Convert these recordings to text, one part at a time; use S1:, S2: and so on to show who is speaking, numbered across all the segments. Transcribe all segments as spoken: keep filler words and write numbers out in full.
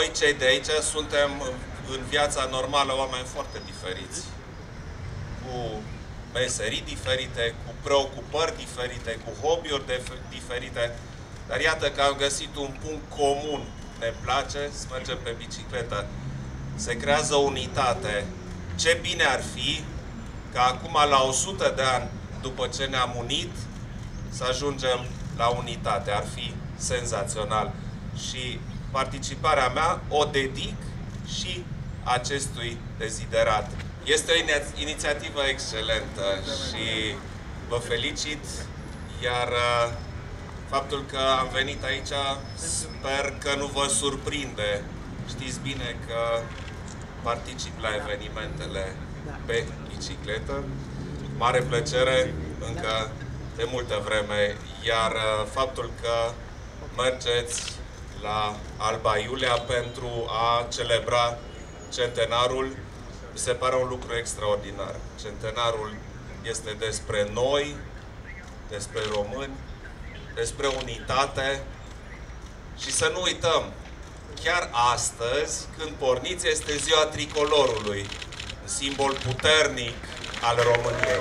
S1: noi, cei de aici, suntem în viața normală oameni foarte diferiți, cu meserii diferite, cu preocupări diferite, cu hobby-uri diferite, dar iată că am găsit un punct comun. Ne place să mergem pe bicicletă. Se creează unitate. Ce bine ar fi ca acum, la o sută de ani după ce ne-am unit, să ajungem la unitate. Ar fi senzațional. Și participarea mea o dedic și acestui deziderat. Este o inițiativă excelentă și vă felicit, iar faptul că am venit aici, sper că nu vă surprinde. Știți bine că particip la evenimentele pe bicicletă. Mare plăcere, încă de multă vreme, iar faptul că mergeți la Alba Iulia pentru a celebra centenarul, mi se pare un lucru extraordinar. Centenarul este despre noi, despre români, despre unitate și să nu uităm, chiar astăzi, când porniți, este ziua tricolorului, un simbol puternic al României.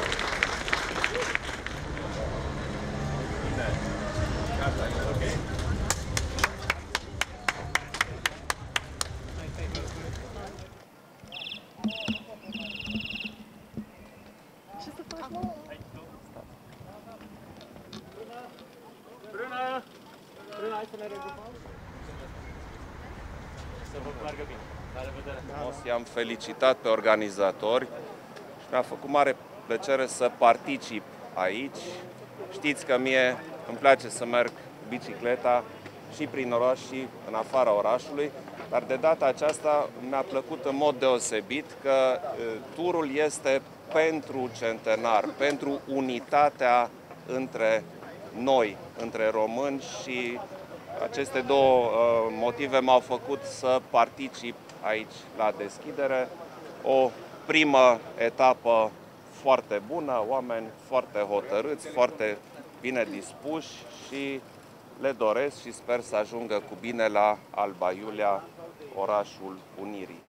S2: Bruna! Bruna, hai să ne regrupăm? Să vă meargă bine. La revedere!
S1: I-am felicitat pe organizatori și mi-a făcut mare plăcere să particip aici. Știți că mie îmi place să merg cu bicicleta și prin oraș și în afara orașului, dar de data aceasta mi-a plăcut în mod deosebit că turul este pentru centenar, pentru unitatea între noi, între români, și aceste două uh, motive m-au făcut să particip aici la deschidere. O primă etapă foarte bună, oameni foarte hotărâți, foarte bine dispuși și le doresc și sper să ajungă cu bine la Alba Iulia, orașul Unirii.